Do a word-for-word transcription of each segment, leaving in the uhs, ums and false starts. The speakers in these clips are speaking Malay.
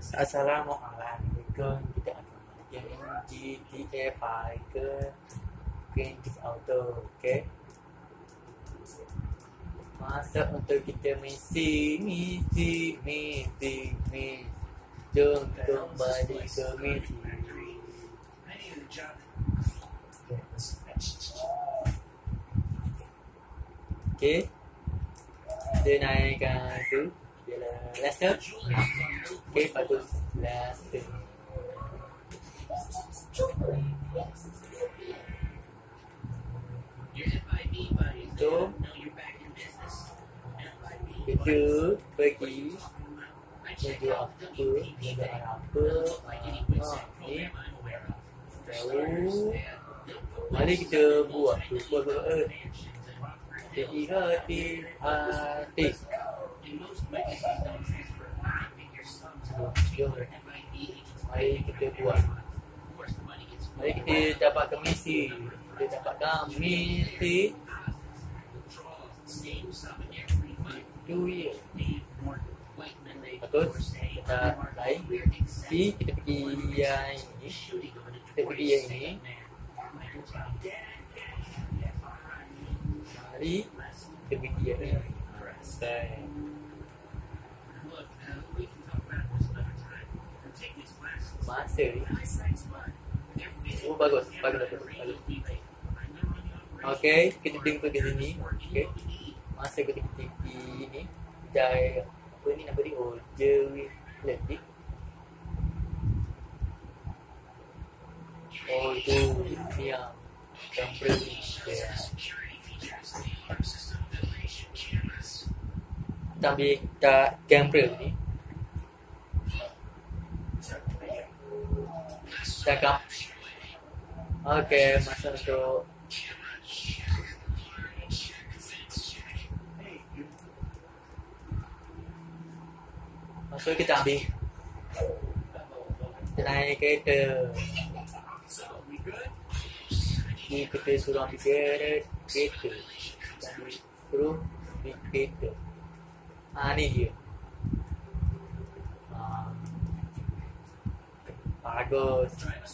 Assalamualaikum. Kita akan belajar G T A lima ke Grand Theft Auto. Okay. Masa untuk kita misi, misi, misi, misi. Jom kembali ke misi. Okay. Kita naikkan tu. Ialah Lester. Okay, patut Lester. So, kita pergi menuju apa, menuju arah apa. Ha, ni. Tahu. Mari kita buat tu. Buat buat. Jadi hati-hati. Jom. Mari kita buat. Mari kita dapatkan misi. Kita dapatkan misi. Itu ya. Betul. Kita lain. Jadi kita pergi yang ini. Kita pergi yang ini. Mari kita pergi yang ini. Saya. Masa ni. Oh, bagus. Bagus, bagus, bagus. Okay, kita tengok ke sini. Okay. Masa kita pergi ni. Jai, apa ni nama dia? Oh, Jerry Letik. Oh, itu. Ni yang kamera ni. Kita ambil tak kamera ni. Cakap. Okey, masa untuk masa kita ambil. Kita naik kereta. Ni kita suruh ambil kereta. Suruh ambil kereta. Ah, ni dia. Ah. Bagus.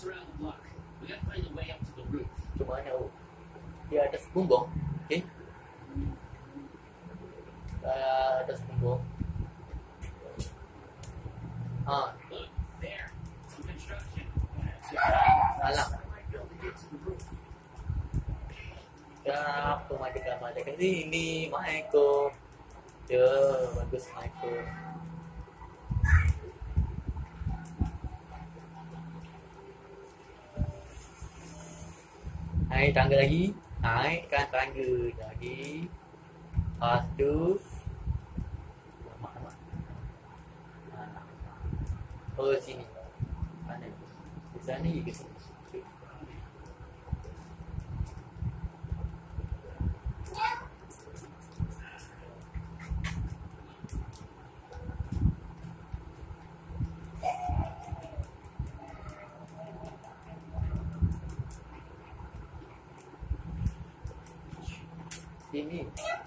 Ke mana? Oh. Dia atas bumbung. Okay. Uh, atas bumbung. Ha. Alam. Kenapa ada gambar dekat sini? Michael. Ya, bagus Michael. Naik tangga lagi. Naikkan tangga lagi. Lepas tu oh, sini. Mana? Di sana ke sini? Sini.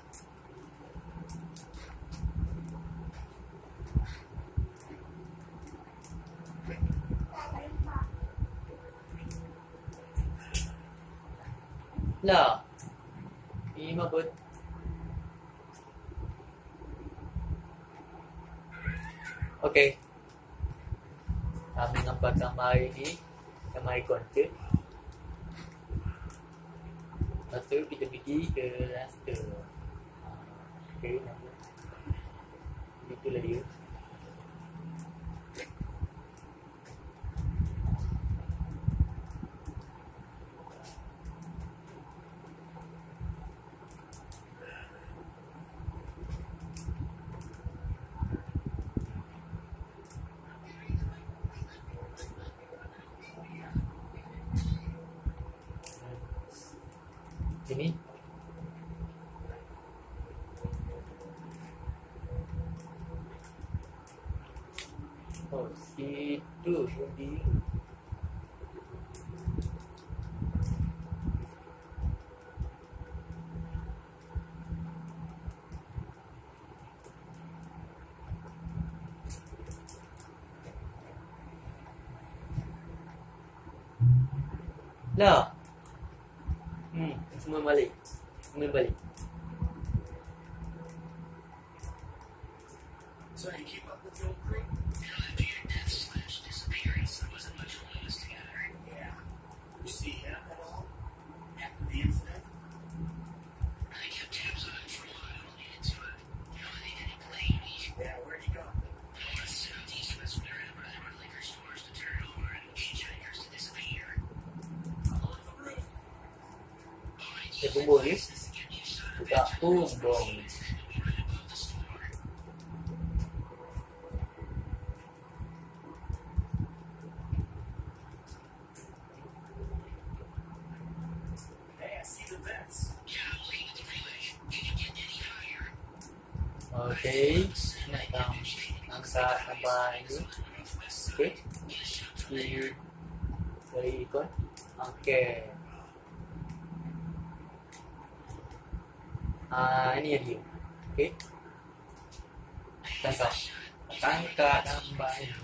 Lah. Ini mah buat. Okey. Kami nampak gambar ini. Gambar konten. Lepas tu kita pergi ke raster. Okay, nama. Itulah dia. Sini. Oh, situ dia. Lah. Hmm, semua balik. Semua balik. So you keep up with the old crew? You know, after your death slash disappearance, there wasn't much holding us together. Yeah. You see him at all? After the incident? I kept tabs on him for a while. I needed to, uh, you know, they didn't play me. Yeah, where'd he go? Well, I southeast west wherever there were liquor stores to turn over and hitchhikers to disappear. All on the roof. Dia kumpul ni. Buka kumpul. Okay, nak kam angkat gambar ini. Okay, di dari ikon. Okay. Ah, ini dia. Okay. Tangkap, tangkap gambar ini.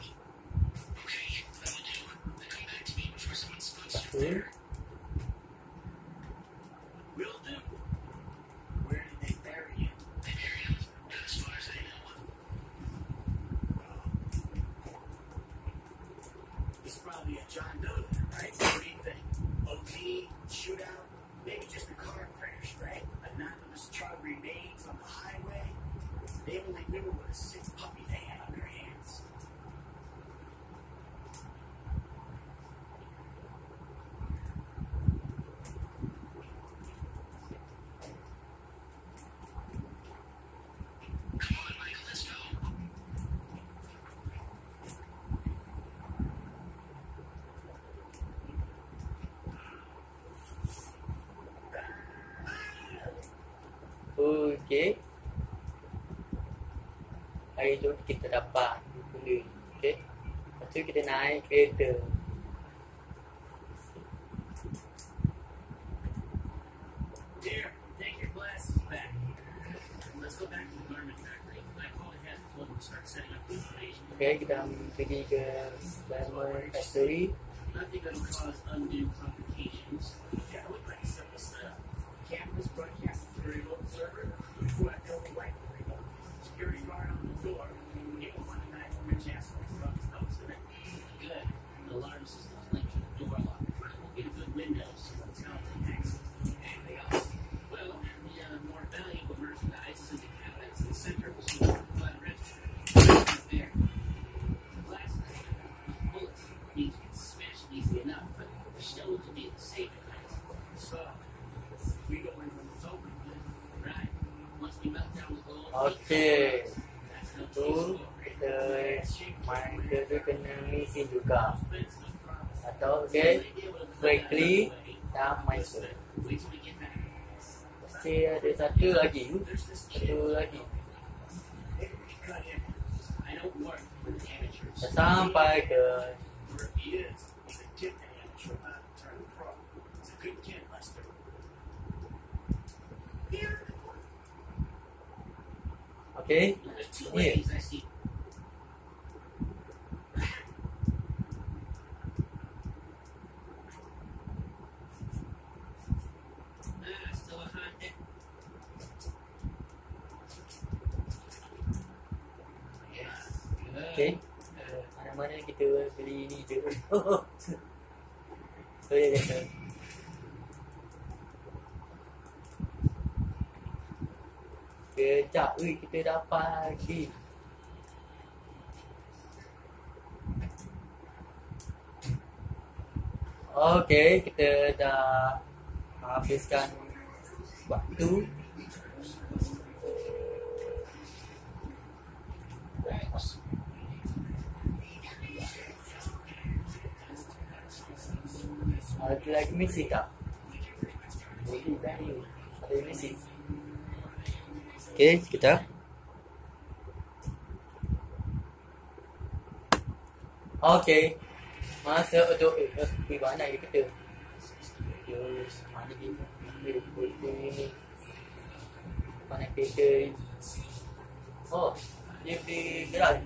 Satu. John Doe, right? What do you think? O T, shootout, maybe just a car crash, right? Anonymous truck remains on the highway. They only knew what a sick puppy they had on their hands. Come on, Michael, let's go. Okay. Hari tu kita dapat benda. Okay. Lepas tu kita naik kereta. Here, take your glasses back. Let's go back to the garment factory. I called ahead and told them to start setting up the information. Okay, kita pergi ke garment factory. Nothing that'll cause undue complications. Yeah, it looked like a simple setup. Cameras broadcasting to the remote server. What don't we like the remote? Security guard on the door. It was one night from Rich Asshole from his nose in it. Good. The alarm system's linked to the door lock. We'll get a good window so the talented access. Anything else? Well, the uh, more valuable merchandise in the cabinets in the center was the blood register. There. The glass bullets need to get smashed easy enough, but the stones will be the safe place. So, we go in when it's open, right? Once we melt down the gold. Okay. Tu kita main kita kena misi juga. Atau okay, quickly dan main tu. Mesti ada satu lagi. Satu lagi. Dah sampai ke okay, ni. Okay, mana-mana kita beli ni je. Oh, so ya kata. Kejap, ui, kita dapat lagi. Okay, kita dah habiskan waktu. Ada lagi misi tak? Boleh tadi. Ada misi. Okay, sekejap. Okay. Masa untuk pergi mana dia kata. Terus mana dia ini. Mana kereta ni. Oh, dia pergi gerak.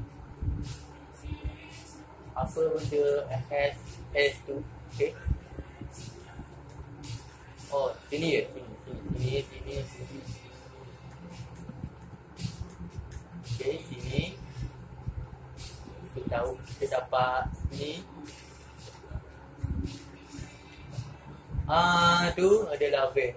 Apa benda S S tu. Okay. Oh, sini ya? Sini, sini, sini, sini. Okay, sini. Kita tahu kita dapat ni. Ah, tu adalah van.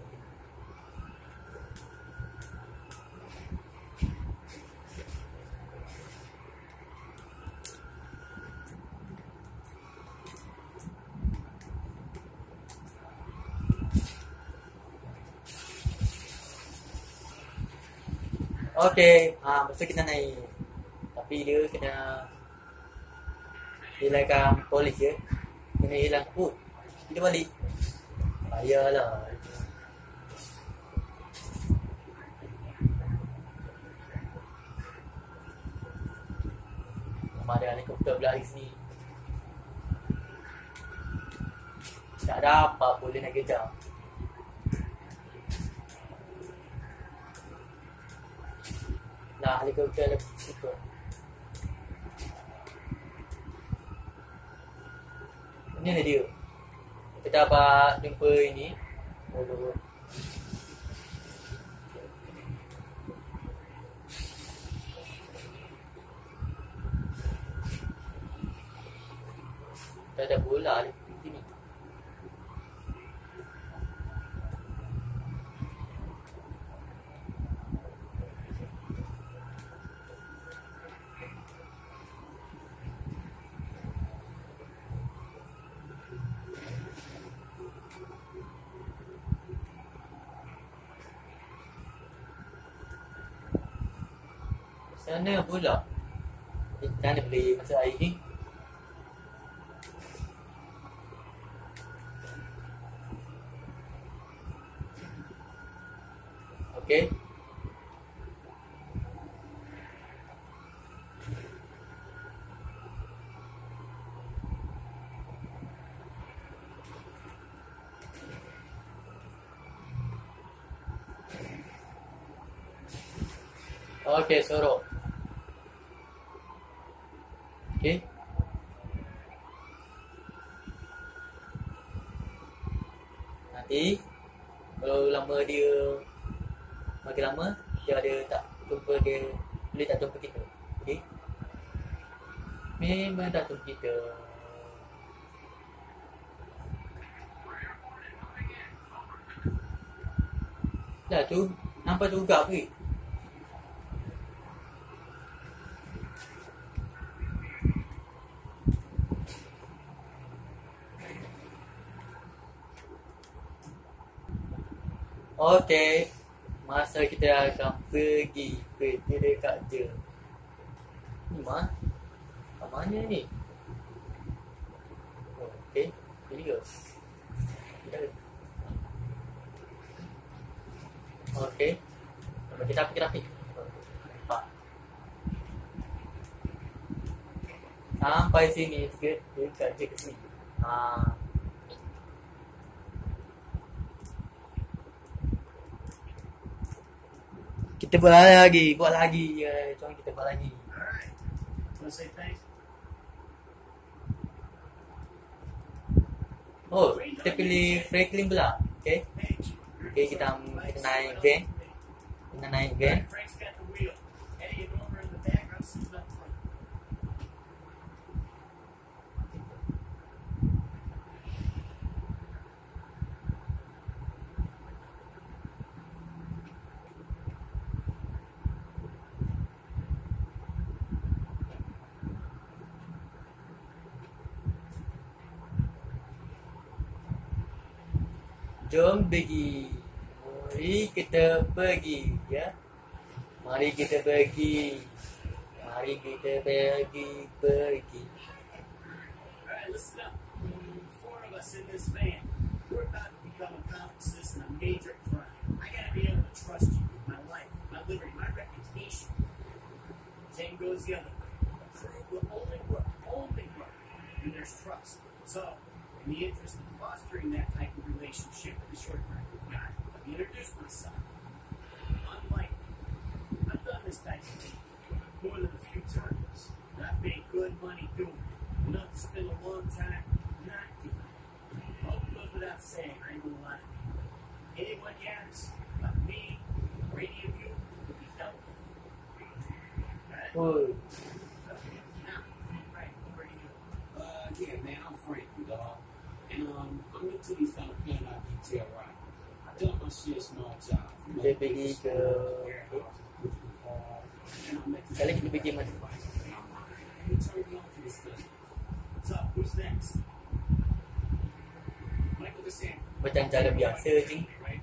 Okey, ha, masa kita naik. Tapi dia kena hilangkan polis je. Kena hilang. Oh, kita balik. Payahlah. Sama ada helikopter pula di sini. Tak dapat boleh nak kejar. Nah, helikopter lebih suka. Ini ada dia. Kita dapat jumpa ini. Oh, kita ada bola di sini. Sana pula. Kita nak beli masa air ni. Okey. Okey, sorok. Okey. Nanti kalau lama dia makin lama dia ada tak jumpa dia, boleh tak jumpa kita. Okey. Memang tak jumpa kita. Dah tu nampak juga pergi. Okey, masa kita akan pergi kerja dekat je. Ni mana? Kat mana ni? Okey, ini ke? Okey, kita pergi rapi. Nampak. Sampai sini sikit, dekat je ke sini. Haa. Kita buat lagi, buat lagi. Ya, cuma kita buat lagi. Alright. Wanna say thanks? Oh, kita pilih Franklin pula. Okay. Okay, kita, kita naik van. Kita naik van. Frank's got the wheel. Eddie and Norma in the background, sitting up front. Jom pergi. Mari kita pergi, ya. Mari kita pergi. Mari kita pergi, pergi. Alright, listen up. Four of us in this van. We're about to become accomplices in a major crime. I gotta be able to trust you with my life, my liberty, my reputation. Same goes the other way. A crew will only work, only work when there's trust. So, in the interest of fostering that type of relationship in the short term, let me introduce myself. I'm Mike. I've done this type of thing more than a few times. And I've made good money doing it. Enough to spend a long time not doing it. Hope it goes without saying, I ain't gonna lie. Anyone else, like me, or any of you, would be helpful. Right? Oh, Okay. Now, right, where are you? Uh, yeah, man, I'm Frankie, dog. And, um, I'm new to these kind of plan out detail right. I done my shit small time. kita pergi ke kali kita pergi mana? Macam jalan biasa je.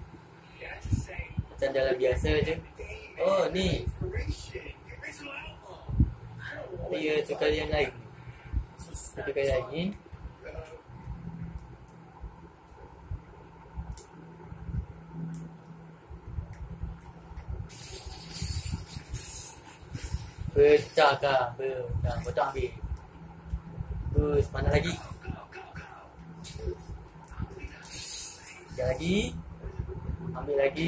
Macam jalan biasa je. Oh ni, dia tukar yang lain. Dia tukar yang lain. Pecah kah? Pecah. Betul ambil. Terus mana lagi? Sekejap lagi. Ambil lagi.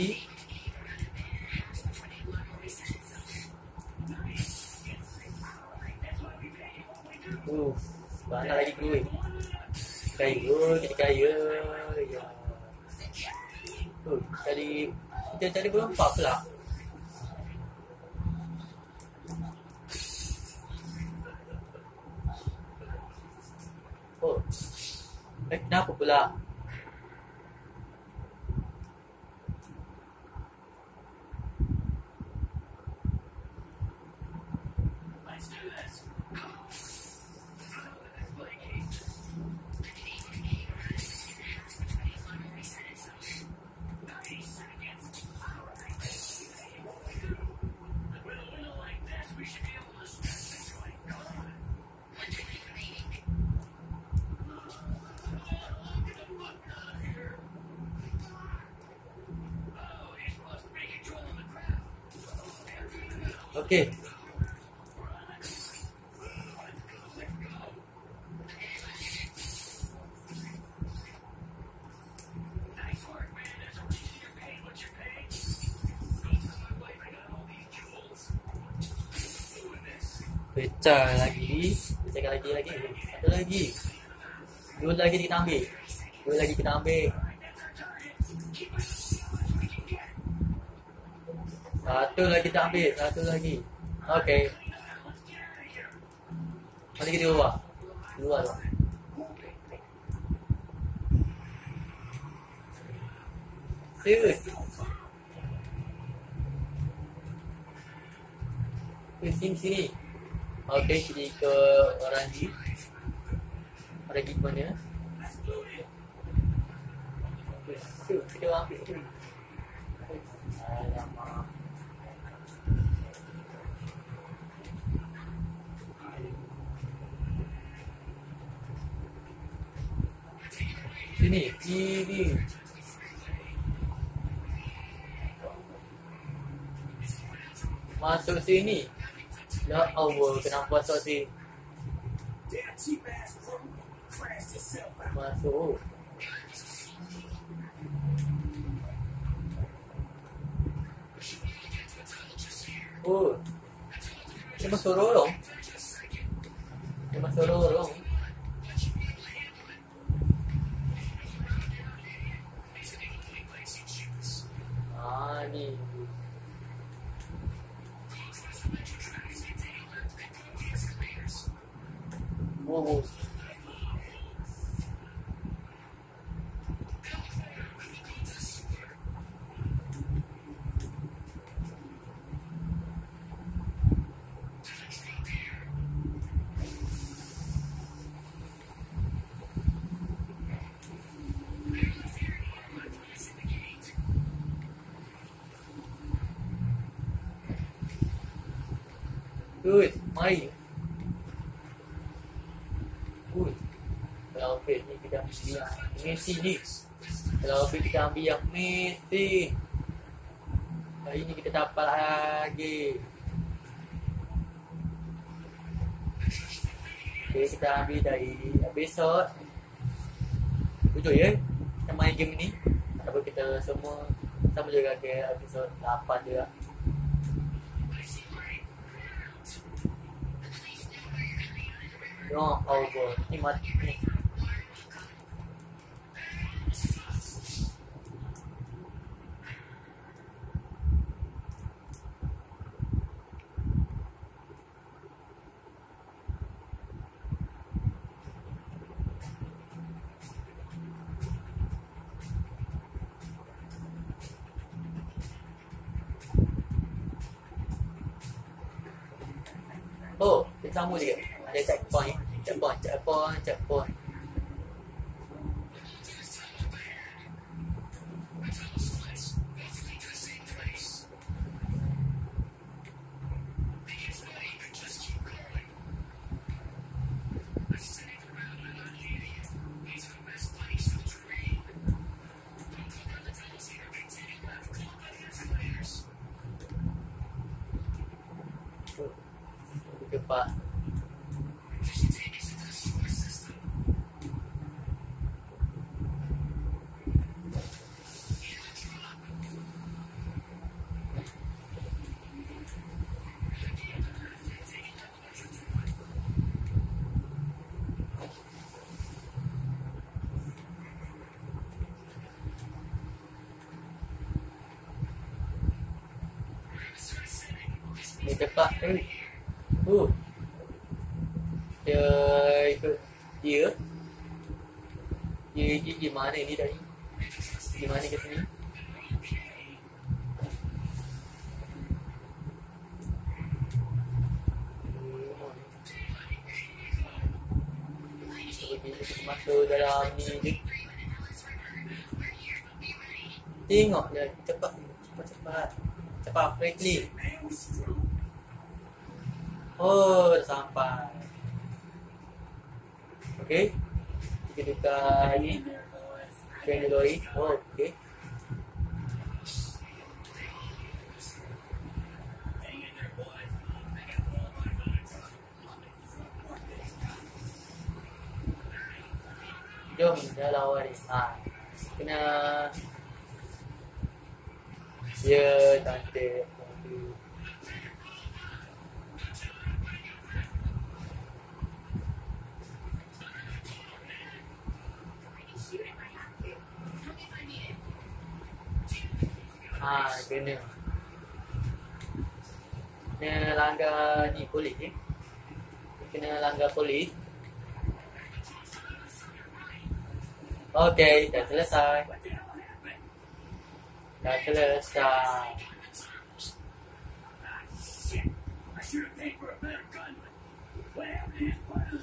Uh, banyak lagi duit. Kaya, kita kaya. Ya. Uh, tadi kita tadi berempat pula. Oh. Eh, kenapa pula? Okey. Pecah lagi. Pecahkan lagi lagi. Satu lagi. Dua lagi kita ambil. Dua lagi kita ambil. Satu lagi kita ambil. Satu lagi. Okey. Mari kita keluar. Keluar tu. Serius. Ke sini sini. Okey, kita ke Orangi. Orangi ke mana? So, kita ambil tu. Alamak. Sini, kiri. Masuk sini. Ya Allah, kenapa masuk sini? Masuk. Oh. Dia masuk lorong. Dia masuk lorong. Ah, ni. Oh. Good, mari. Good. Kalau upgrade ni kita ambil yang Messi ni. Kalau upgrade kita ambil yang Messi. Hari ni kita dapat lagi. Okay, kita ambil dari episode tujuh ya. Kita main game ni. Ataupun kita semua sama juga ke episode lapan juga. No, over. Ni mati ni. sama dia. Ada checkpoint, checkpoint, checkpoint, checkpoint. Cepat. Ni cepat eh. Uh. Dia ikut dia. Dia di, di mana ni tadi? Di mana kat sini? Masuk dalam ni je. Tengok dia cepat cepat-cepat. Cepat quickly. Oh, dah sampai. Okey. Kita dekat ni. Train lori. Oh, okey. Jom, dah lawan ni. Ha. Kena. Ya, cantik. Ha, kena. Kena langgar ni polis eh. Kena langgar polis. Okey, dah selesai. Dah selesai. I should have paid for a better gun. What happened to his brother?